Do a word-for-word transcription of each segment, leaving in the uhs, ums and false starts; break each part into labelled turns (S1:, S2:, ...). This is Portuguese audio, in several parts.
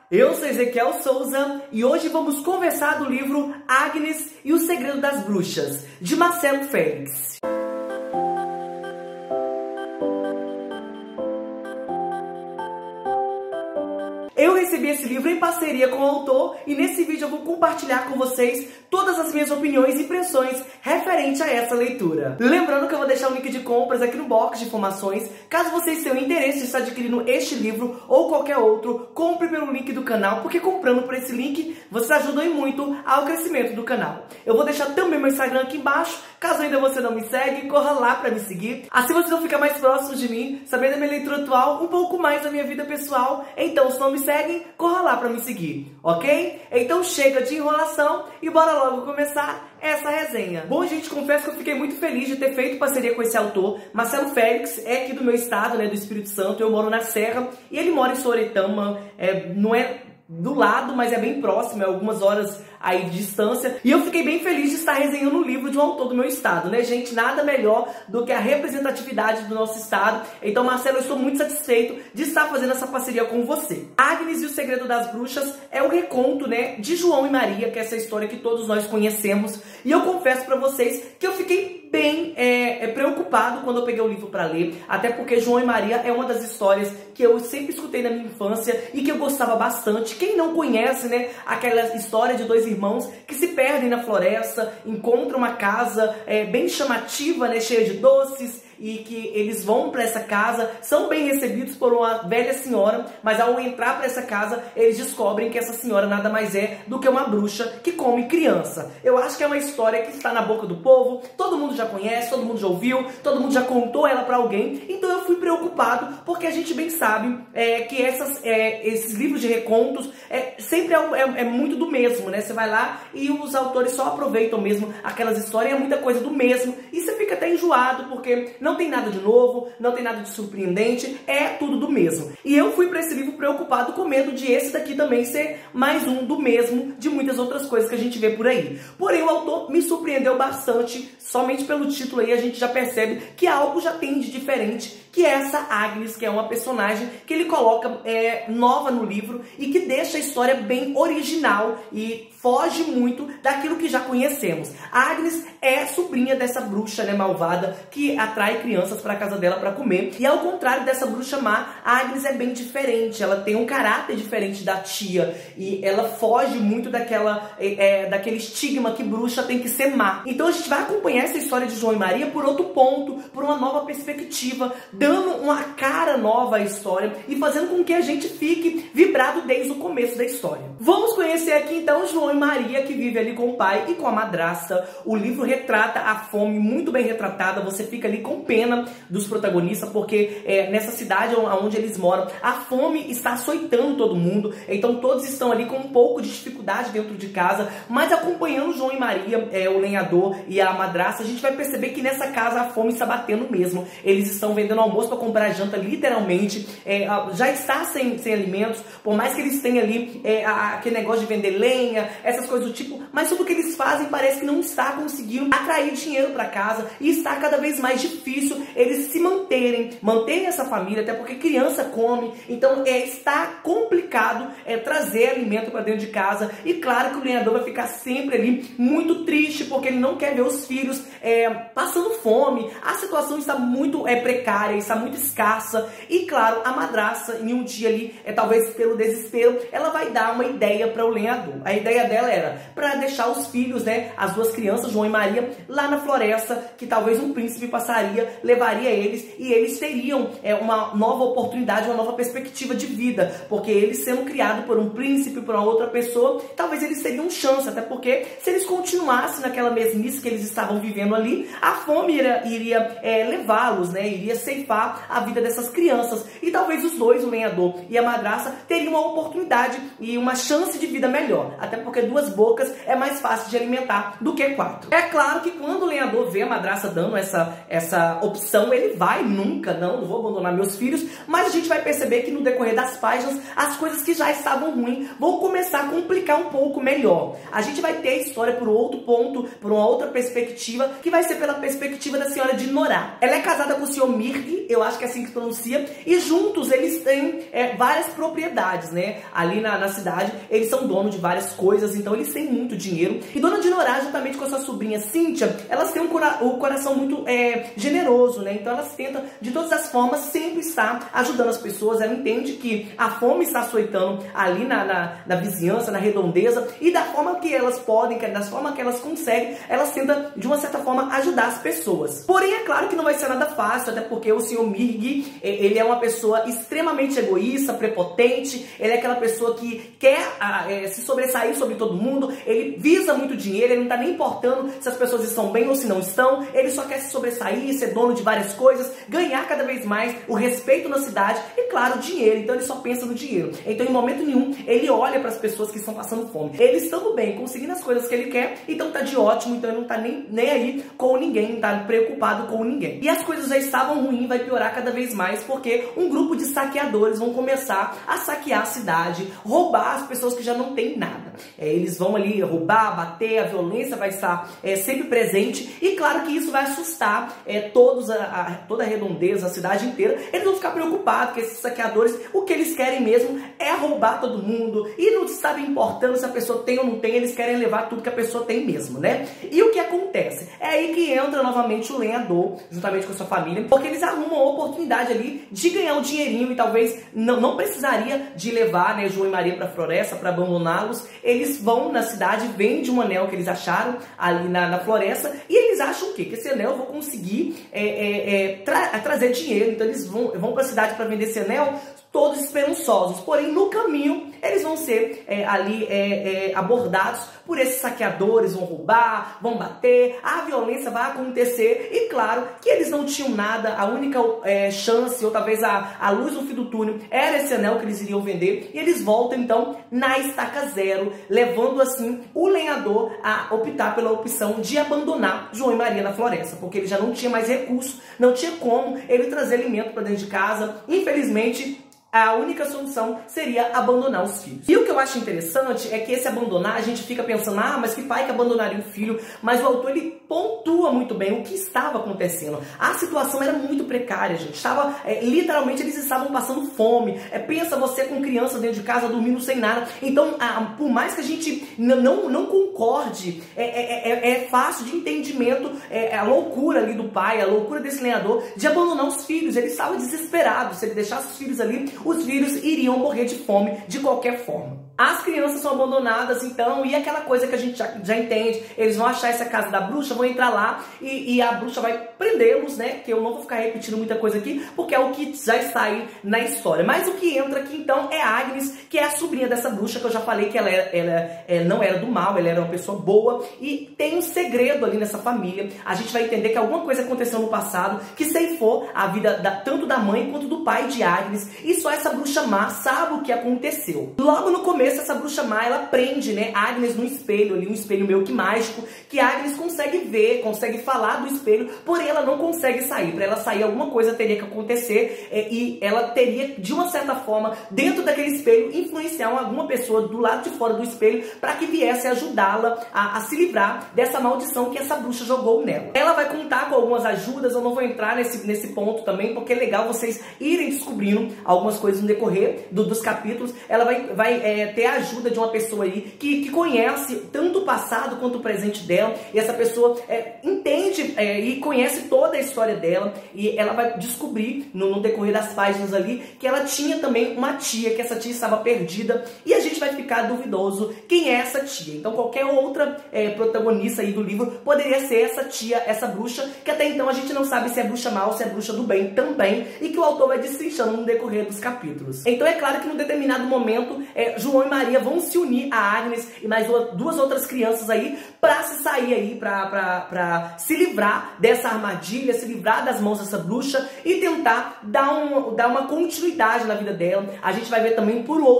S1: Eu sou Ezequiel Souza e hoje vamos conversar do livro Agnes e o Segredo das Bruxas, de Marcelo Félix. Eu recebi esse livro em parceria com o autor e nesse vídeo eu vou compartilhar com vocês todas as minhas opiniões e impressões referente a essa leitura. Lembrando que eu vou deixar o link de compras aqui no box de informações. Caso vocês tenham interesse em estar adquirindo este livro ou qualquer outro, compre pelo link do canal, porque comprando por esse link, vocês ajudam muito ao crescimento do canal. Eu vou deixar também meu Instagram aqui embaixo. Caso ainda você não me segue, corra lá pra me seguir. Assim você não fica mais próximo de mim, sabendo da minha leitura atual, um pouco mais da minha vida pessoal. Então, se não me seguem, corra lá pra me seguir, ok? Então chega de enrolação e bora logo começar essa resenha. Bom, gente, confesso que eu fiquei muito feliz de ter feito parceria com esse autor. Marcelo Félix é aqui do meu estado, né, do Espírito Santo. Eu moro na Serra e ele mora em Soretama. É, não é do lado, mas é bem próximo, é algumas horas aí de distância. E eu fiquei bem feliz de estar resenhando um livro de um autor do meu estado, né, gente? Nada melhor do que a representatividade do nosso estado. Então, Marcelo, eu estou muito satisfeito de estar fazendo essa parceria com você. Agnes e o Segredo das Bruxas é o reconto, né, de João e Maria, que é essa história que todos nós conhecemos. E eu confesso pra vocês que eu fiquei bem é, é, preocupado quando eu peguei o livro para ler, até porque João e Maria é uma das histórias que eu sempre escutei na minha infância e que eu gostava bastante. Quem não conhece, né, aquela história de dois irmãos que se perdem na floresta, encontram uma casa é, bem chamativa, né, cheia de doces, e que eles vão para essa casa, são bem recebidos por uma velha senhora, mas ao entrar para essa casa, eles descobrem que essa senhora nada mais é do que uma bruxa que come criança. Eu acho que é uma história que está na boca do povo, todo mundo já conhece, todo mundo já ouviu, todo mundo já contou ela para alguém, então eu fui preocupado, porque a gente bem sabe é, que essas, é, esses livros de recontos é, sempre é, é, é muito do mesmo, né? Você vai lá e os autores só aproveitam mesmo aquelas histórias, é muita coisa do mesmo, e você fica até enjoado, porque não tem nada de novo, não tem nada de surpreendente, é tudo do mesmo. E eu fui para esse livro preocupado com medo de esse daqui também ser mais um do mesmo de muitas outras coisas que a gente vê por aí. Porém, o autor me surpreendeu bastante, somente pelo título aí a gente já percebe que algo já tem de diferente, que é essa Agnes, que é uma personagem que ele coloca é, nova no livro e que deixa a história bem original e foge muito daquilo que já conhecemos. A Agnes é sobrinha dessa bruxa, né, malvada, que atrai crianças para casa dela para comer. E ao contrário dessa bruxa má, a Agnes é bem diferente. Ela tem um caráter diferente da tia e ela foge muito daquela, é, daquele estigma que bruxa tem que ser má. Então a gente vai acompanhar essa história de João e Maria por outro ponto, por uma nova perspectiva, dando uma cara nova à história e fazendo com que a gente fique vibrado desde o começo da história. Vamos conhecer aqui então João e Maria, que vive ali com o pai e com a madrasta. O livro retrata a fome muito bem retratada, você fica ali com pena dos protagonistas, porque é, nessa cidade onde eles moram, a fome está açoitando todo mundo, então todos estão ali com um pouco de dificuldade dentro de casa, mas acompanhando João e Maria, é, o lenhador e a madrasta, a gente vai perceber que nessa casa a fome está batendo mesmo. Eles estão vendendo almoço para comprar janta, literalmente, é, já está sem, sem alimentos, por mais que eles tenham ali é, aquele negócio de vender lenha, essas coisas do tipo, mas tudo que eles fazem parece que não está conseguindo atrair dinheiro para casa e está cada vez mais difícil eles se manterem, manterem essa família, até porque criança come, então é, está complicado é, trazer alimento para dentro de casa. E claro que o lenhador vai ficar sempre ali muito triste, porque ele não quer ver os filhos é, passando fome. A situação está muito é, precária, está muito escassa. E claro, a madraça, em um dia ali, é, talvez pelo desespero, ela vai dar uma ideia para o lenhador. A ideia dela era para deixar os filhos, né, as duas crianças, João e Maria, lá na floresta, que talvez um príncipe passaria, levaria eles e eles teriam é, uma nova oportunidade, uma nova perspectiva de vida, porque eles sendo criados por um príncipe, por uma outra pessoa, talvez eles teriam chance, até porque se eles continuassem naquela mesmice que eles estavam vivendo ali, a fome iria, iria é, levá-los, né, iria ceifar a vida dessas crianças, e talvez os dois, o lenhador e a madraça, teriam uma oportunidade e uma chance de vida melhor, até porque duas bocas é mais fácil de alimentar do que quatro. É claro que quando o lenhador vê a madraça dando essa, essa essa opção, ele vai nunca, não, não vou abandonar meus filhos, mas a gente vai perceber que no decorrer das páginas, as coisas que já estavam ruins vão começar a complicar um pouco melhor. A gente vai ter a história por outro ponto, por uma outra perspectiva, que vai ser pela perspectiva da senhora de Norá. Ela é casada com o senhor Mirg, eu acho que é assim que pronuncia, e juntos eles têm é, várias propriedades, né? Ali na, na cidade, eles são donos de várias coisas, então eles têm muito dinheiro. E Dona de Norá, juntamente com a sua sobrinha Cíntia, elas têm um cora o coração muito é, generoso, né? Então elas tentam, de todas as formas, sempre estar ajudando as pessoas. Ela entende que a fome está açoitando ali na, na, na vizinhança, na redondeza, e da forma que elas podem, da forma que elas conseguem, elas tentam, de uma certa forma, ajudar as pessoas. Porém, é claro que não vai ser nada fácil, até porque o senhor Mirg, ele é uma pessoa extremamente egoísta, prepotente, ele é aquela pessoa que quer é, se sobressair sobre todo mundo, ele visa muito dinheiro, ele não está nem importando se as pessoas estão bem ou se não estão, ele só quer se sobressair, ser dono de várias coisas, ganhar cada vez mais o respeito na cidade e, claro, o dinheiro. Então ele só pensa no dinheiro. Então, em momento nenhum, ele olha para as pessoas que estão passando fome. Ele estando bem, conseguindo as coisas que ele quer, então tá de ótimo, então ele não tá nem, nem aí com ninguém, não tá preocupado com ninguém. E as coisas já estavam ruins, vai piorar cada vez mais, porque um grupo de saqueadores vão começar a saquear a cidade, roubar as pessoas que já não têm nada. É, eles vão ali roubar, bater, a violência vai estar é, sempre presente, e claro que isso vai assustar é, todos a, a, toda a redondeza, a cidade inteira. Eles vão ficar preocupados, que esses saqueadores, o que eles querem mesmo é roubar todo mundo, e não sabe importando se a pessoa tem ou não tem, eles querem levar tudo que a pessoa tem mesmo, né? E o que acontece? É aí que entra novamente o lenhador, juntamente com a sua família, porque eles arrumam a oportunidade ali de ganhar um dinheirinho, e talvez não, não precisaria de levar, né, João e Maria para a floresta, para abandoná-los. Eles vão na cidade, vendem um anel que eles acharam ali na, na floresta, e eles acham o quê? Que esse anel eu vou conseguir é, é, é, tra trazer dinheiro. Então eles vão, vão para a cidade para vender esse anel, todos esperançosos. Porém, no caminho, eles vão ser é, ali é, é, abordados por esses saqueadores, vão roubar, vão bater, a violência vai acontecer, e claro que eles não tinham nada, a única é, chance, ou talvez a, a luz no fim do túnel, era esse anel que eles iriam vender, e eles voltam então na estaca zero, levando assim o lenhador a optar pela opção de abandonar João e Maria na floresta, porque ele já não tinha mais recurso, não tinha como ele trazer alimento para dentro de casa. Infelizmente, a única solução seria abandonar os filhos. E o que eu acho interessante é que esse abandonar, a gente fica pensando, ah, mas que pai que abandonaria o filho? Mas o autor, ele pontua muito bem o que estava acontecendo. A situação era muito precária, gente. Estava, é, literalmente, eles estavam passando fome. É, pensa você com criança dentro de casa, dormindo sem nada. Então, a, por mais que a gente não, não concorde, é, é, é, é fácil de entendimento é, a loucura ali do pai, a loucura desse lenhador de abandonar os filhos. Ele estava desesperado. Se ele deixasse os filhos ali, os filhos iriam morrer de fome de qualquer forma. As crianças são abandonadas, então, e aquela coisa que a gente já, já entende, eles vão achar essa casa da bruxa, vão entrar lá e, e a bruxa vai prendê-los, né? Que eu não vou ficar repetindo muita coisa aqui, porque é o que já está aí na história. Mas o que entra aqui, então, é a Agnes, que é a sobrinha dessa bruxa, que eu já falei que ela, era, ela, ela não era do mal, ela era uma pessoa boa, e tem um segredo ali nessa família. A gente vai entender que alguma coisa aconteceu no passado que ceifou a vida da, tanto da mãe quanto do pai de Agnes, e só essa bruxa má sabe o que aconteceu. Logo no começo, essa bruxa má, ela prende, né, Agnes no espelho, ali um espelho meio que mágico, que Agnes consegue ver, consegue falar do espelho, porém ela não consegue sair. Para ela sair, alguma coisa teria que acontecer, é, e ela teria, de uma certa forma, dentro daquele espelho, influenciar alguma pessoa do lado de fora do espelho para que viesse ajudá-la a, a se livrar dessa maldição que essa bruxa jogou nela. Ela vai contar com algumas ajudas, eu não vou entrar nesse, nesse ponto também, porque é legal vocês irem descobrindo algumas coisas no decorrer do, dos capítulos. Ela vai, vai é, ter a ajuda de uma pessoa aí que, que conhece tanto o passado quanto o presente dela, e essa pessoa é, entende é, e conhece toda a história dela, e ela vai descobrir no, no decorrer das páginas ali que ela tinha também uma tia, que essa tia estava perdida, e a gente vai ficar duvidoso quem é essa tia. Então qualquer outra é, protagonista aí do livro poderia ser essa tia, essa bruxa, que até então a gente não sabe se é bruxa má ou se é bruxa do bem também, e que o autor vai destrinchando no decorrer dos capítulos. Então é claro que num determinado momento é, João e Maria vão se unir a Agnes e mais duas outras crianças aí para se sair aí, pra, pra, pra se livrar dessa armadilha, se livrar das mãos dessa bruxa e tentar dar, um, dar uma continuidade na vida dela. A gente vai ver também por outro lado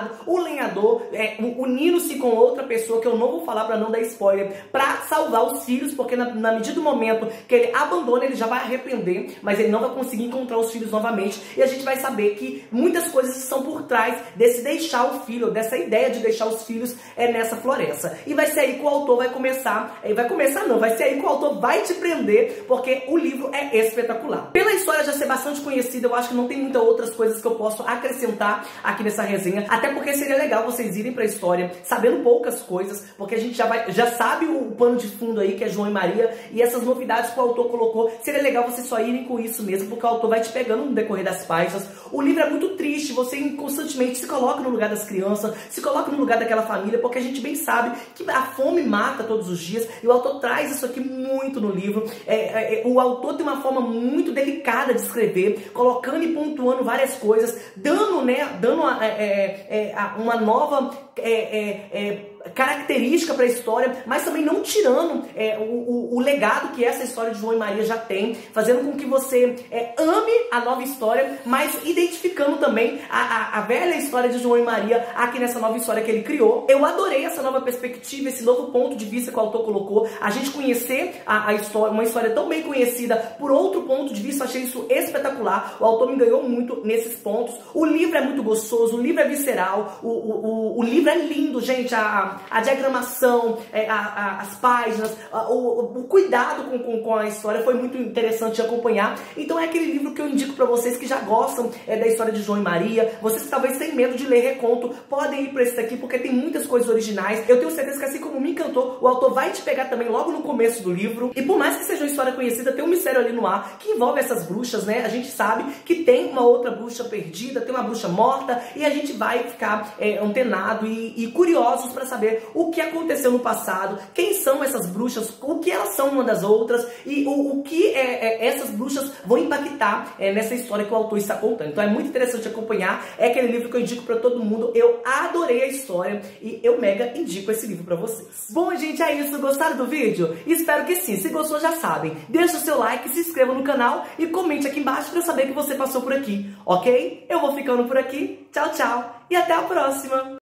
S1: lado, o lenhador é, unindo-se com outra pessoa, que eu não vou falar pra não dar spoiler, pra salvar os filhos, porque na, na medida do momento que ele abandona, ele já vai arrepender, mas ele não vai conseguir encontrar os filhos novamente, e a gente vai saber que muitas coisas são por trás desse deixar o filho, dessa ideia de deixar os filhos é, nessa floresta. E vai ser aí que o autor vai começar, é, vai começar não, vai ser aí que o autor vai te prender, porque o livro é espetacular. Pela história já ser bastante conhecida, eu acho que não tem muitas outras coisas que eu posso acrescentar aqui nessa resenha, até porque seria legal vocês irem pra história sabendo poucas coisas, porque a gente já, vai, já sabe o pano de fundo aí, que é João e Maria, e essas novidades que o autor colocou, seria legal vocês só irem com isso mesmo, porque o autor vai te pegando no decorrer das páginas. O livro é muito triste, você constantemente se coloca no lugar das crianças, se coloca no lugar daquela família, porque a gente bem sabe que a fome mata todos os dias, e o autor traz isso aqui muito no livro. É, é, o autor tem uma forma muito delicada de escrever, colocando e pontuando várias coisas, dando, né, dando é, é, é, uma nova é, é, é, característica para a história, mas também não tirando é, o, o, o legado que essa história de João e Maria já tem, fazendo com que você é, ame a nova história, mas identificando também a, a, a velha história de João e Maria aqui nessa nova história que ele criou. Eu adorei essa nova perspectiva, esse novo ponto de vista que o autor colocou, a gente conhecer a, a história, uma história tão bem conhecida por outro ponto de vista. Achei isso espetacular, o autor me ganhou muito nesses pontos. O livro é muito gostoso, o livro é visceral, o, o, o, o livro é lindo, gente, a a diagramação, é, a, a, as páginas, a, o, o cuidado com, com, com a história foi muito interessante de acompanhar. Então é aquele livro que eu indico para vocês que já gostam é, da história de João e Maria, vocês que talvez tenham medo de ler reconto, podem ir para esse daqui, porque tem muitas coisas originais. Eu tenho certeza que assim como me encantou, o autor vai te pegar também logo no começo do livro. E por mais que seja uma história conhecida, tem um mistério ali no ar que envolve essas bruxas, né? A gente sabe que tem uma outra bruxa perdida, tem uma bruxa morta, e a gente vai ficar é, antenado e, e curiosos para saber o que aconteceu no passado, quem são essas bruxas, o que elas são uma das outras e o, o que é, é, essas bruxas vão impactar é, nessa história que o autor está contando. Então é muito interessante acompanhar, é aquele livro que eu indico para todo mundo. Eu adorei a história e eu mega indico esse livro para vocês. Bom, gente, é isso. Gostaram do vídeo? Espero que sim. Se gostou, já sabem. Deixa o seu like, se inscreva no canal e comente aqui embaixo para eu saber que você passou por aqui, ok? Eu vou ficando por aqui. Tchau, tchau e até a próxima!